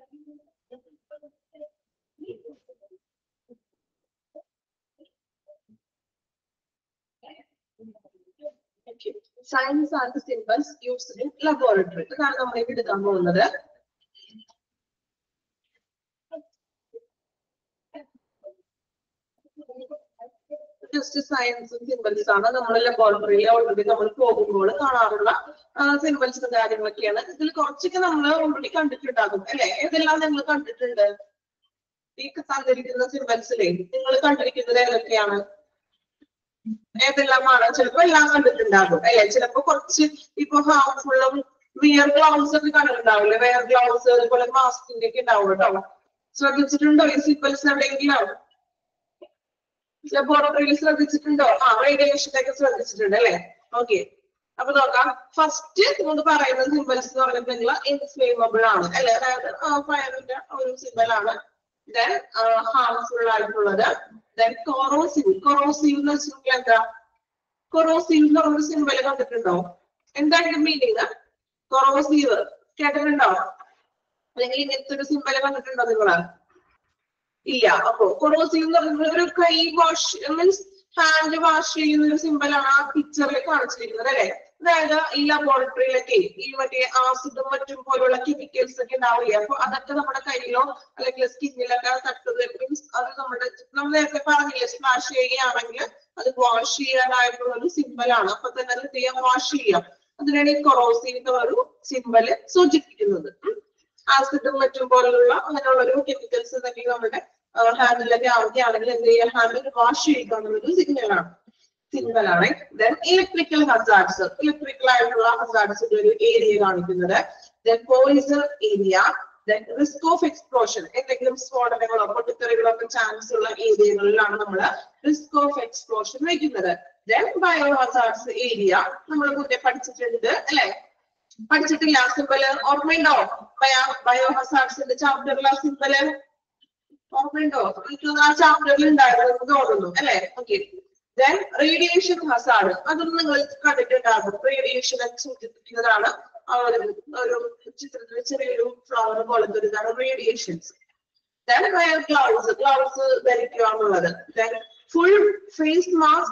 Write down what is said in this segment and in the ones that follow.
Signs are the symbols used in laboratory. ഇതാണ് നമ്മൾ ഇവിടെ എടുക്കാൻ പോകുന്നത്. ജസ്റ്റ് സയൻസും സിമ്പിൾസ് ആണ് നമ്മൾ ലബോറട്ടറിയിൽ ഓൾറെഡി നമ്മൾ പോകുമ്പോൾ കാണാറുള്ള സിമ്പിൾസും കാര്യങ്ങളൊക്കെയാണ്. ഇതിൽ കുറച്ചൊക്കെ നമ്മൾ ഓൾറെഡി കണ്ടിട്ടുണ്ടാകും അല്ലെ? ഏതെല്ലാം നിങ്ങൾ കണ്ടിട്ടുണ്ട്? ഈ തന്നിരിക്കുന്ന സിമ്പിൾസിലെ നിങ്ങൾ കണ്ടിരിക്കുന്നത് ഏതൊക്കെയാണ്? ഏതെല്ലാമാണ്? ചിലപ്പോ എല്ലാം കണ്ടിട്ടുണ്ടാകും അല്ലെ? ചിലപ്പോ കുറച്ച് ഇപ്പൊ ഹാർംഫുള്ളും വിയർ ഗ്ലൗസ് ഒക്കെ കണ്ടിട്ടുണ്ടാവില്ലേ? വെയർ ഗ്ലൗസ് അതുപോലെ മാസ്കിന്റെ ഒക്കെ ഉണ്ടാവും കേട്ടോ. ശ്രദ്ധിച്ചിട്ടുണ്ടോ ഈ സിമ്പിൾസ് എവിടെയെങ്കിലും? ലബോറട്ടറിയിൽ ശ്രദ്ധിച്ചിട്ടുണ്ടോ? റേഡിയേഷന്റെ ഒക്കെ ശ്രദ്ധിച്ചിട്ടുണ്ട് അല്ലെ? ഓക്കെ, അപ്പൊ നോക്കാം. ഫസ്റ്റ് നമുക്ക് പറയുന്ന സിമ്പിൾസ് എന്ന് പറഞ്ഞിട്ടുണ്ടെങ്കിൽ ഇൻഫ്ലേമബിൾ ആണ് അല്ലെ? അതായത് ഫയറിന്റെ ഒരു സിമ്പിൾ ആണ്. ദെൻ ഹാർംഫുൾ ആയിട്ടുള്ളത്. Then corrosive. കൊറോസീവ് എന്ന് വെച്ചിട്ടുണ്ടെങ്കിൽ എന്താ? കൊറോസീവ് എന്ന് പറഞ്ഞ സിമ്പിൾ കണ്ടിട്ടുണ്ടോ? എന്താണ് മീനിങ്? കൊറോസീവ് കേട്ടിട്ടുണ്ടോ? അല്ലെങ്കിൽ ഇങ്ങനത്തെ ഒരു സിമ്പിൾ കണ്ടിട്ടുണ്ടോ നിങ്ങള്? ഇല്ല. അപ്പൊ കൊറോസീവ് എന്ന് പറയുന്നത് ഒരു കൈ വാഷ് മീൻസ് ഹാൻഡ് വാഷ് ചെയ്യുന്ന ഒരു സിമ്പിൾ ആണ് ആ പിക്ചറിൽ കാണിച്ചിരിക്കുന്നത് അല്ലെ? അതായത് ഈ ലബോറട്ടറിയിലൊക്കെ ഈ മറ്റേ ആസിഡും മറ്റും പോലുള്ള കെമിക്കൽസ് ഒക്കെ ഉണ്ടാവില്ലേ? അപ്പൊ അതൊക്കെ നമ്മുടെ കയ്യിലോ അല്ലെങ്കിൽ സ്കിന്നിലൊക്കെ തട്ടുന്നത് മീൻസ് അത് നമ്മൾ നേരത്തെ പറഞ്ഞില്ലേ, സ്പ്ലാഷ് ചെയ്യുകയാണെങ്കിൽ അത് വാഷ് ചെയ്യാനായിട്ടുള്ള ഒരു സിമ്പിൾ ആണ്. അപ്പൊ തന്നെ അത് ചെയ്യാൻ വാഷ് ചെയ്യാം. അതിനാണ് ഈ കൊറോസീവ് ഒരു സിമ്പിള് സൂചിപ്പിക്കുന്നത്. ആസിഡും മറ്റും പോലുള്ള അങ്ങനെയുള്ള ഒരു കെമിക്കൽസ് തന്നെ നമ്മുടെ ഹാൻഡിലൊക്കെ ആവുകയാണെങ്കിൽ എന്ത് ചെയ്യുക? ഹാൻഡിൽ വാഷ് ചെയ്യുക എന്നുള്ളൊരു സിഗ്നലാണ്. Then electrical hazards. ഇലക്ട്രിക്കൽ ആയിട്ടുള്ള ഹസാർഡ്സിന്റെ ഒരു ഏരിയ കാണിക്കുന്നത്. Then poison area. Then risk of explosion. എന്തെങ്കിലും സ്ഫോടനങ്ങളോ പൊട്ടിത്തെറികളോ ഒക്കെ ചാൻസ് ഉള്ള ഏരിയകളിലാണ് നമ്മൾ റിസ്ക് ഓഫ് എക്സ്പ്ലോഷൻ വയ്ക്കുന്നത്. ദെൻ ബയോ ഹസാർഡ്സ് ഏരിയ നമ്മൾ മുന്നേ പഠിച്ചിട്ടുണ്ട് അല്ലെ? പഠിച്ചിട്ടില്ല? സിമ്പിള് ഓർമ്മയുണ്ടോ? ബയോ ഹസാർഡ്സിന്റെ ചാപ്റ്ററിലെ സിമ്പിള് ഓർമ്മയുണ്ടോ? എനിക്ക് ആ ചാപ്റ്ററിൽ ഉണ്ടായിരുന്നു തോന്നുന്നു അല്ലെ? ഓക്കെ. Then radiation hazard. അതൊന്നും നിങ്ങൾ കണ്ടിട്ടുണ്ടാകും. റേഡിയേഷനെ സൂചിപ്പിക്കുന്നതാണ് ഒരു ചിത്രത്തിൽ ചെറിയൊരു ഫ്ലവർ പോലത്തെ ഒരു ഇതാണ് radiations. Then wear gloves. Gloves ധരിക്കുക എന്നുള്ളത്. Then full face mask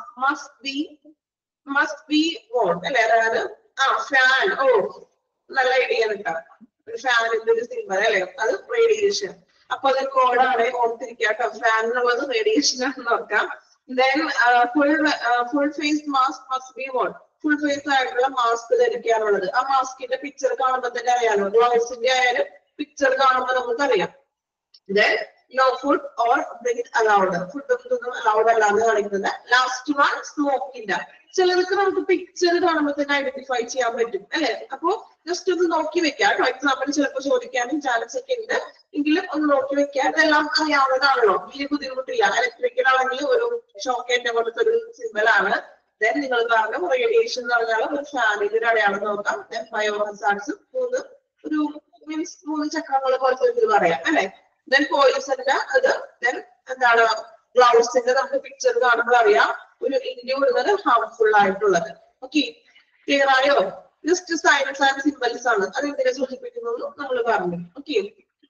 must be worn അല്ലെ? അതായത് ഫാൻ. നല്ല ഐഡിയ കിട്ടാം. ഒരു ഫാനിന്റെ ഒരു സിമ്പിൾ അല്ലെ? അത് റേഡിയേഷൻ. അപ്പൊ അത് കോഡാണ്, ഓർത്തിരിക്കുക കേട്ടോ. ഫാൻ എന്നുള്ളത് റേഡിയേഷൻ ആണെന്ന് ഓർക്കാം. Then full face mask must be worn. Full face ആയിട്ടുള്ള മാസ്ക് ധരിക്കാനുള്ളത്. ആ മാസ്കിന്റെ പിക്ചർ കാണുമ്പോൾ തന്നെ അറിയാലോ. ഗ്ലൗസിന്റെ ആയാലും പിക്ചർ കാണുമ്പോൾ നമുക്കറിയാം. Then no food or drink allowed. Food ഒന്നും അലൗഡ് അല്ലാന്ന് കാണിക്കുന്നത്. ലാസ്റ്റ് വൺ സ്മോക്കിന്റെ. ചിലർക്ക് നമുക്ക് പിക്ചർ കാണുമ്പോൾ തന്നെ ഐഡന്റിഫൈ ചെയ്യാൻ പറ്റും അല്ലെ? അപ്പൊ ജസ്റ്റ് ഒന്ന് നോക്കി വെക്കാം കേട്ടോ. എക്സാമ്പിൾ ചിലപ്പോൾ ചോദിക്കാനും ചാൻസ് ഒക്കെ ഉണ്ട്. എങ്കിലും ഒന്ന് നോക്കി വെക്കാം. ഇതെല്ലാം അറിയാവുന്നതാണല്ലോ, വലിയ ബുദ്ധിമുട്ടില്ല. ഇലക്ട്രിക്കൽ ആണെങ്കിൽ ഒരു ഷോക്കേറ്റ പോലത്തെ ഒരു സിമ്പിൾ ആണ്. ദെൻ നിങ്ങൾ പറഞ്ഞു റേഡിയേഷൻ എന്ന് പറഞ്ഞാൽ ഒരു ഫാമിലി അടയാളം നോക്കാം. ദെൻ ബയോ ഹസാർഡ്സ് ഒരു മീൻസ് 3 ചക്രങ്ങൾ പോലത്തെ ഇത് പറയാം അല്ലെ? ദെൻ പോയിസന്റെ അത്. ദെൻ എന്താണ് ഗ്ലൗസിന്റെ നമുക്ക് പിക്ചർ കാണുമ്പോൾ അറിയാം ഒരു ഇൻക്ലൂഡ് ഹാർംഫുൾ ആയിട്ടുള്ളത്. ഓക്കെ, ക്ലിയർ ആയോ? ജസ്റ്റ് സൈൻസ് ആൻഡ് സിമ്പിൾസ് ആണ്. അത് എന്തിനെ സൂചിപ്പിക്കുന്നു നമ്മൾ പറഞ്ഞു. ഓക്കെ,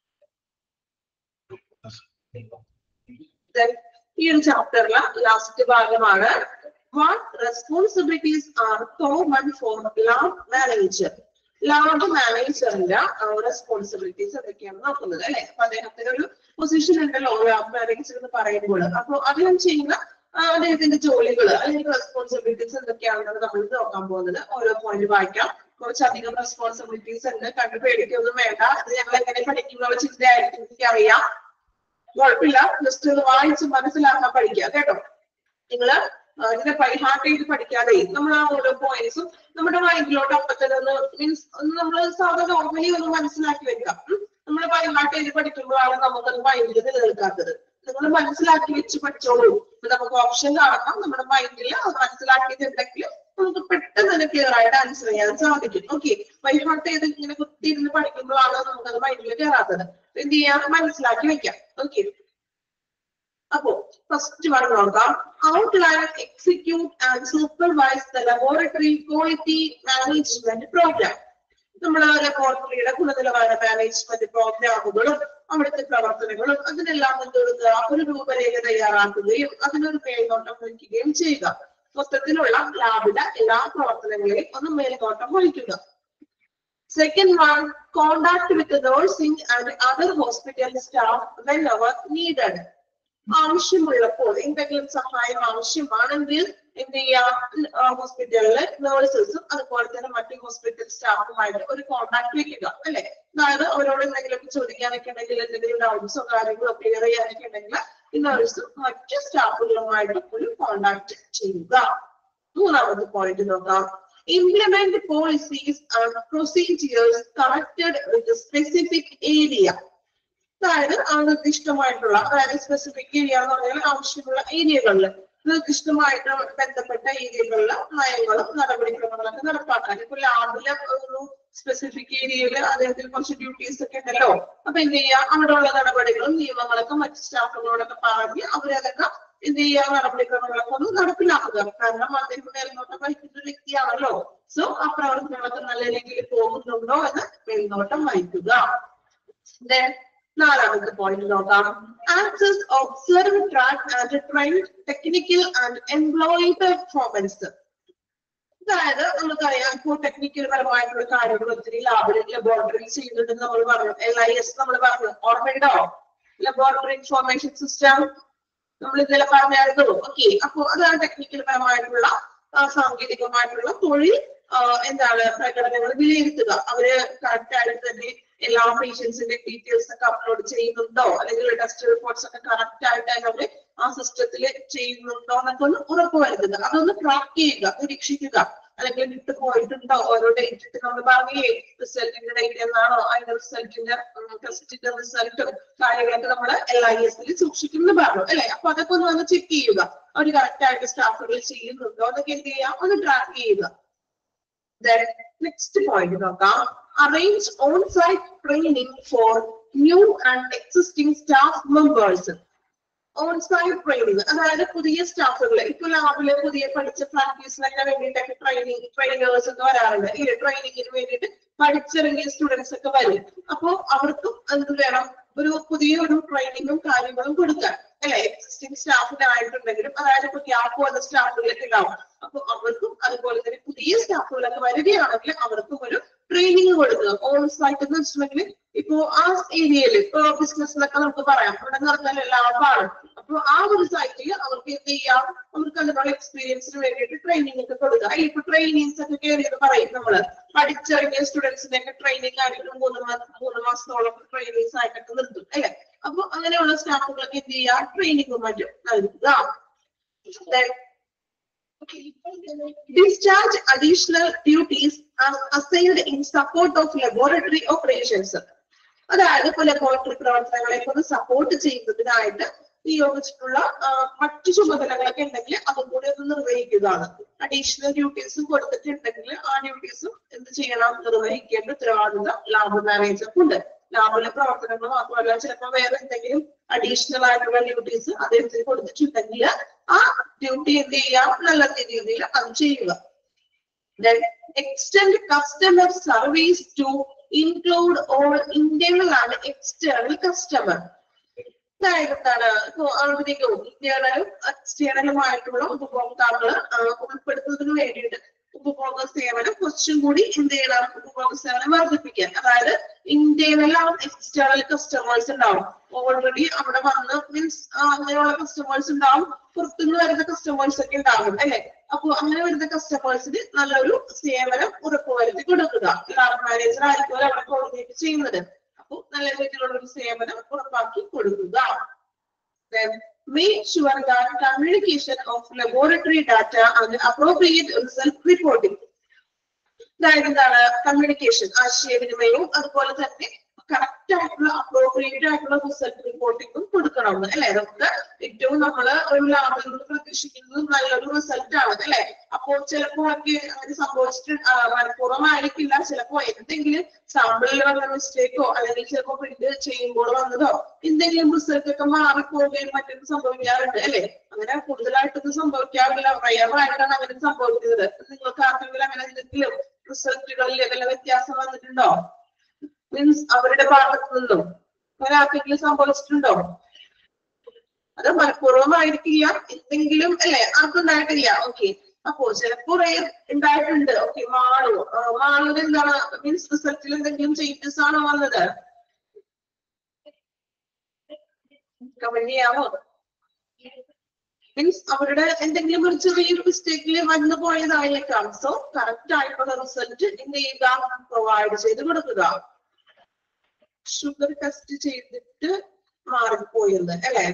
ഈ ഒരു ചാപ്റ്ററിലെ ലാസ്റ്റ് ഭാഗമാണ്. What responsibilities are common for lab manager? Lab മാനേജറിന്റെ റെസ്പോൺസിബിലിറ്റീസ് എന്തൊക്കെയാണ് നോക്കുന്നത് അല്ലെ? അപ്പൊ അദ്ദേഹത്തിന് ഒരു പൊസിഷൻ ഉണ്ടല്ലോ ലാബ് മാനേജർ എന്ന് പറയുമ്പോൾ. അപ്പൊ അദ്ദേഹം ചെയ്യുന്ന അദ്ദേഹത്തിന്റെ ജോലികൾ അല്ലെങ്കിൽ റെസ്പോൺസിബിലിറ്റീസ് എന്തൊക്കെയാണെന്നാണ് നമ്മൾ നോക്കാൻ പോകുന്നത്. ഓരോ പോയിന്റ് വായിക്കാം. കുറച്ചധികം റെസ്പോൺസിബിലിറ്റീസ് ഉണ്ട്. കണ്ടു പേടിക്കൊന്നും വേണ്ട. ഇത് ഞങ്ങൾ എങ്ങനെ പഠിക്കുന്ന ചിന്തയായിരിക്കും എനിക്കറിയാം. കുഴപ്പമില്ല, ജസ്റ്റ് ഒന്ന് വായിച്ച് മനസ്സിലാക്കാൻ പഠിക്കുക കേട്ടോ. നിങ്ങള് ഇതിനെ ബൈഹാർട്ട് ചെയ്ത് പഠിക്കാതെ നമ്മൾ ആ ഓരോ പോയിന്റ്സും നമ്മുടെ മൈൻഡിലോട്ട് അപ്പൊ തന്നെ മീൻസ് നമ്മൾ സാധാരണ നോർമലി ഒന്ന് മനസ്സിലാക്കി വെക്കാം. നമ്മൾ ബൈഹാർട്ട് ചെയ്ത് പഠിക്കുമ്പോഴാണ് നമുക്കത് മൈൻഡിൽ നിലനിൽക്കാത്തത്. നിങ്ങൾ മനസ്സിലാക്കി വെച്ച് പഠിച്ചോളൂ. നമുക്ക് ഓപ്ഷൻ കാണാം. നമ്മുടെ മൈൻഡിൽ മനസ്സിലാക്കിയിട്ടുണ്ടെങ്കിൽ നമുക്ക് പെട്ടെന്ന് തന്നെ ക്ലിയർ ആയിട്ട് ആൻസർ ചെയ്യാൻ സാധിക്കും. ഓക്കെ, ബൈഹാർട്ട് ചെയ്ത് ഇങ്ങനെ കുത്തിയിരുന്ന് പഠിക്കുമ്പോഴാണ് നമുക്കത് മൈൻഡിൽ കയറാത്തത്. എന്ത് ചെയ്യാൻ മനസ്സിലാക്കി വെക്കാം. ഓക്കെ, അപ്പോ ഫസ്റ്റ് വൺ നോക്കാം. Outline, execute and supervise the laboratory quality management program. നമ്മുടെ ലബോറട്ടറിയുടെ ഗുണനിലവാര മാനേജ്മെന്റ് പ്രോഗ്രാമുകളും അവിടുത്തെ പ്രവർത്തനങ്ങളും അതിനെല്ലാം എന്തെടുക്കുക, ഒരു രൂപരേഖ തയ്യാറാക്കുകയും അതിനൊരു മേൽനോട്ടം വഹിക്കുകയും ചെയ്യുക. മൊത്തത്തിലുള്ള ലാബിലെ എല്ലാ പ്രവർത്തനങ്ങളെയും ഒന്ന് മേൽനോട്ടം വഹിക്കുക. Second one, contact with the nursing and other hospital staff whenever needed. ആവശ്യമുള്ളപ്പോൾ എന്തെങ്കിലും സഹായം ആവശ്യമാണെങ്കിൽ എന്ത് ചെയ്യാം, ഹോസ്പിറ്റലിലെ നേഴ്സസും അതുപോലെ തന്നെ മറ്റു ഹോസ്പിറ്റൽ സ്റ്റാഫുമായിട്ട് ഒരു കോണ്ടാക്ട് വെക്കുക അല്ലെ. അതായത് അവരോട് എന്തെങ്കിലുമൊക്കെ ചോദിക്കാനൊക്കെ ഉണ്ടെങ്കിൽ, എന്തെങ്കിലും ഡൗട്ട്സോ കാര്യങ്ങളോ ക്ലിയർ ചെയ്യാനൊക്കെ ഉണ്ടെങ്കിൽ ഈ നേഴ്സും മറ്റു സ്റ്റാഫുകളുമായിട്ട് ഒരു കോണ്ടാക്ട് ചെയ്യുക. മൂന്നാമത്തെ പോയിന്റ് നോക്കാം. Implement policies and procedures connected with a specific area. അതായത് നിർദ്ദിഷ്ടമായിട്ടുള്ള, അതായത് സ്പെസിഫിക് ഏരിയ എന്ന് പറഞ്ഞാൽ ആവശ്യമുള്ള ഏരിയകളിൽ നിർദ്ദിഷ്ടമായിട്ട് ബന്ധപ്പെട്ട ഏരിയകളിൽ നയങ്ങളും നടപടിക്രമങ്ങളൊക്കെ നടപ്പാക്കാൻ. ഇപ്പൊ ലാബിലെ ഒരു സ്പെസിഫിക് ഏരിയയിൽ അദ്ദേഹത്തിന് കുറച്ച് ഡ്യൂട്ടീസ് ഒക്കെ ഉണ്ടല്ലോ, അപ്പൊ എന്ത് ചെയ്യാം, അവിടെയുള്ള നടപടികളും നിയമങ്ങളൊക്കെ മറ്റു സ്റ്റാഫുകളോടൊക്കെ പറഞ്ഞ് അവരതൊക്കെ എന്ത് ചെയ്യുക, നടപടിക്രമങ്ങളൊക്കെ ഒന്ന് നടപ്പിലാക്കുക. കാരണം അദ്ദേഹം മേൽനോട്ടം വഹിക്കുന്ന ഒരു വ്യക്തിയാണല്ലോ. സോ ആ പ്രവർത്തനങ്ങളൊക്കെ നല്ല രീതിയിൽ പോകുന്നുണ്ടോ എന്ന് മേൽനോട്ടം വഹിക്കുക. നാലാമത്തെ പോയിന്റ് നോക്കാം. Access, observe, track and train technical and employee performance. അതായത് നമുക്കറിയാം, ഇപ്പോൾ ടെക്നിക്കൽ പരമായിട്ടുള്ള കാര്യങ്ങൾ ഒത്തിരി ലബോറട്ടറി ചെയ്യുന്നുണ്ടെന്ന് നമ്മൾ പറഞ്ഞു. LIS നമ്മൾ പറഞ്ഞു, ഓർമ്മയുണ്ടോ? ലബോറട്ടറി ഇൻഫോർമേഷൻ സിസ്റ്റം നമ്മൾ ഇന്നലെ പറഞ്ഞായിരുന്നു. ഓക്കെ, അപ്പൊ അതാണ് ടെക്നിക്കൽ പരമായിട്ടുള്ള സാങ്കേതികമായിട്ടുള്ള തൊഴിൽ എന്താണ് പ്രകടനങ്ങൾ വിലയിരുത്തുക. അവര് കറക്റ്റ് ആയിട്ട് തന്നെ എല്ലാ പേഷ്യൻസിന്റെ ഡീറ്റെയിൽസ് ഒക്കെ അപ്ലോഡ് ചെയ്യുന്നുണ്ടോ, അല്ലെങ്കിൽ ടെസ്റ്റ് റിപ്പോർട്ട്സ് ഒക്കെ കറക്റ്റ് ആയിട്ട് അവര് ആ സിസ്റ്റത്തിൽ ചെയ്യുന്നുണ്ടോ എന്നൊക്കെ ഒന്ന് ഉറപ്പുവരുത്തുക. അതൊന്ന് ട്രാക്ക് ചെയ്യുക, നിരീക്ഷിക്കുക. അല്ലെങ്കിൽ വിട്ടു പോയിട്ടുണ്ടോ, ഓരോ ഡേറ്റ് ഇട്ട് നമ്മൾ പറഞ്ഞില്ലേ, റിസൾട്ടിന്റെ ഡേറ്റ് എന്നാണോ, അതിന്റെ റിസൾട്ടിന്റെ ടെസ്റ്റിന്റെ റിസൾട്ടും കാര്യങ്ങളൊക്കെ നമ്മൾ LIS സൂക്ഷിക്കുന്നു പറഞ്ഞു അല്ലെ. അപ്പൊ അതൊക്കെ ഒന്ന് വന്ന് ചെക്ക് ചെയ്യുക. അവർ കറക്റ്റ് ആയിട്ട് സ്റ്റാഫുകൾ ചെയ്യുന്നുണ്ടോ എന്നൊക്കെ എന്ത് ചെയ്യുക, ഒന്ന് ട്രാക്ക് ചെയ്യുക. നെക്സ്റ്റ് പോയിന്റ് നോക്കാം. Arrange on-site training for new and existing staff members. Onsite training, അതായത് പുതിയ സ്റ്റാഫുകളെ ഇപ്പൊ ലാബില് പുതിയ പഠിച്ച പ്രാക്ടീസിനൊക്കെ വേണ്ടിയിട്ടൊക്കെ ട്രെയിനേഴ്സ് ഒക്കെ വരാറുണ്ട്. ഈ ട്രെയിനിങ്ങിന് വേണ്ടിയിട്ട് പഠിച്ചിറങ്ങിയ സ്റ്റുഡൻസ് ഒക്കെ വരും. അപ്പൊ അവർക്കും എന്ത് വേണം, ഒരു പുതിയൊരു ട്രെയിനിങ്ങും കാര്യങ്ങളും കൊടുക്കാൻ അല്ലെ. എക്സിസ്റ്റിംഗ് സ്റ്റാഫിനായിട്ടുണ്ടെങ്കിലും, അതായത് ഇപ്പൊ ഗ്യാപ്പ് വന്ന സ്റ്റാഫുകളൊക്കെ ഉണ്ടാവും. അപ്പൊ അവർക്കും അതുപോലെ തന്നെ പുതിയ സ്റ്റാഫുകളൊക്കെ വരികയാണെങ്കിൽ അവർക്കും ഒരു ട്രെയിനിങ് കൊടുക്കുക. ഓൺസൈറ്റ് എന്ന് വെച്ചിട്ടുണ്ടെങ്കിൽ ഇപ്പോ ആ ഏരിയയിൽ ഇപ്പൊ ബിസിനസ്സിലൊക്കെ നമുക്ക് പറയാം, അവിടെ നടത്താൻ ലാഭാണ്. അപ്പൊ ആ ഒരു സൈറ്റിൽ അവർക്ക് എന്ത് ചെയ്യാം, അവർക്ക് അതിനുള്ള എക്സ്പീരിയൻസിന് വേണ്ടിയിട്ട് ട്രെയിനിങ് ഒക്കെ കൊടുക്കുക. ഇപ്പൊ ട്രെയിനിങ്സ് ഒക്കെ കയറിയത് പറയും, നമ്മള് പഠിച്ചിറങ്ങിയ സ്റ്റുഡൻസിന്റെ ഒക്കെ ട്രെയിനിങ് ആയിട്ട് മൂന്ന് മാസത്തോളം ട്രെയിനിങ്സ് ആയിട്ടൊക്കെ നിർത്തും അല്ലെ. അപ്പൊ അങ്ങനെയുള്ള സ്റ്റാഫുകളൊക്കെ എന്ത് ചെയ്യാം, ട്രെയിനിങ്ങും മറ്റും നൽകുക. Discharge additional duties as assigned in support of laboratory operations. അതായത് ഇപ്പൊ ലബോറട്ടറി പ്രവർത്തനങ്ങളെ ഒന്ന് സപ്പോർട്ട് ചെയ്യുന്നതിനായിട്ട് നിയോഗിച്ചിട്ടുള്ള മറ്റു ചുമതലകളൊക്കെ ഉണ്ടെങ്കിൽ അതും കൂടി ഒന്ന് നിർവഹിക്കുന്നതാണ്. അഡീഷണൽ ഡ്യൂട്ടീസും കൊടുത്തിട്ടുണ്ടെങ്കിൽ ആ ഡ്യൂട്ടീസും എന്ത് ചെയ്യണം, നിർവഹിക്കേണ്ട ഉത്തരവാദിത്തം ലാബ് മാനേജർക്ക് ഉണ്ട്. ലാബിലെ പ്രവർത്തനങ്ങൾ മാത്രമല്ല, ചിലപ്പോൾ വേറെ എന്തെങ്കിലും അഡീഷണൽ ആയിട്ടുള്ള ഡ്യൂട്ടീസ് അദ്ദേഹത്തിന് കൊടുത്തിട്ടുണ്ടെങ്കിൽ ആ ഡ്യൂട്ടി എന്ത് ചെയ്യാം, നല്ല രീതിയിൽ അത് ചെയ്യുക. Extend customer service to include all internal and external customer. അതായത് എന്താണ്, ആന്തരികവും ഇന്റേണലും എക്സ്റ്റേണലുമായിട്ടുള്ള ഉപഭോക്താക്കള് ഉൾപ്പെടുത്തുന്നതിന് വേണ്ടിയിട്ട് ഉപഭോക്തൃ സേവനം കുറച്ചും കൂടി എന്ത് ചെയ്യണം, ഉപഭോക്തൃ സേവനം വർദ്ധിപ്പിക്കാൻ. അതായത് ഇന്റേണൽ ആൻഡ് എക്സ്റ്റേണൽ കസ്റ്റമേഴ്സ് ഉണ്ടാവും. ഓൾറെഡി അവിടെ വന്ന് മീൻസ് അങ്ങനെയുള്ള കസ്റ്റമേഴ്സ് ഉണ്ടാവും, പുറത്തുനിന്ന് വരുന്ന കസ്റ്റമേഴ്സ് ഒക്കെ ഉണ്ടാകും അല്ലെ. അപ്പൊ അങ്ങനെ വരുന്ന കസ്റ്റമേഴ്സിന് നല്ലൊരു സേവനം ഉറപ്പുവരുത്തി കൊടുക്കുക. ലാബ് മാനേജർ ആയിരിക്കും അവിടെ കോർഡിനേറ്റ് ചെയ്യുന്നത്. അപ്പൊ നല്ല രീതിയിലുള്ള ഒരു സേവനം ഉറപ്പാക്കി കൊടുക്കുക. Make sure that communication of laboratory data and appropriate result reporting. അതായത് എന്താണ്, കമ്മ്യൂണിക്കേഷൻ, ആശയവിനിമയവും അതുപോലെ തന്നെ കറക്റ്റ് ആയിട്ടുള്ള അപ്രോപ്രിയേറ്റ് ആയിട്ടുള്ള റിസൾട്ട് റിപ്പോർട്ടിങ്ങും കൊടുക്കണം അല്ലെ. നമുക്ക് ഏറ്റവും നമ്മള് ഒരു ലാബിൽ നിന്ന് പ്രതീക്ഷിക്കുന്നത് നല്ലൊരു റിസൾട്ട് ആണ് അല്ലെ. അപ്പോ ചിലപ്പോ ഒക്കെ അങ്ങനെ സംഭവിച്ചിട്ട് മനഃപൂർവ്വമായിരിക്കില്ല, ചിലപ്പോ എന്തെങ്കിലും സാമ്പിളിൽ വന്ന മിസ്റ്റേക്കോ അല്ലെങ്കിൽ ചിലപ്പോ പ്രിന്റ് ചെയ്യുമ്പോൾ വന്നതോ എന്തെങ്കിലും റിസൾട്ട് ഒക്കെ മാറിപ്പോവുകയും മറ്റും സംഭവിക്കാറുണ്ട് അല്ലെ. അങ്ങനെ കൂടുതലായിട്ടൊന്നും സംഭവിക്കാറില്ല, റയറായിട്ടാണ് അങ്ങനെ സംഭവിക്കുന്നത്. നിങ്ങൾക്ക് ആർക്കെങ്കിലും അങ്ങനെ എന്തെങ്കിലും റിസൾട്ടുകളിൽ ഏതെല്ലാം വ്യത്യാസം വന്നിട്ടുണ്ടോ? മീൻസ് അവരുടെ ഭാഗത്തു നിന്നും അങ്ങനെ ആർക്കെങ്കിലും സംഭവിച്ചിട്ടുണ്ടോ? അത് മനഃപൂർവ്വമായിരിക്കില്ല, എന്തെങ്കിലും അല്ലെ ആർക്കുണ്ടായിട്ടില്ല. ഓക്കെ, അപ്പോ ചിലപ്പോ റെയർ ഉണ്ടായിട്ടുണ്ട്. ഓക്കെ, മാളുടെ എന്താണ് മീൻസ് റിസൾട്ടിൽ എന്തെങ്കിലും ചേഞ്ചസ് ആണോ വന്നത്? കമന്റ് ചെയ്യാമോ? മീൻസ് അവരുടെ എന്തെങ്കിലും ഒരു ചെറിയൊരു മിസ്റ്റേക്കിൽ വന്നു പോയതായേക്കാം. സോ കറക്റ്റ് ആയിട്ടുള്ള റിസൾട്ട് എന്ത് ചെയ്യുക? പ്രൊവൈഡ് ചെയ്ത് കൊടുക്കുക. ഷുഗർ ടെസ്റ്റ് ചെയ്തിട്ട് മാറിപ്പോയെന്ന് അല്ലെ?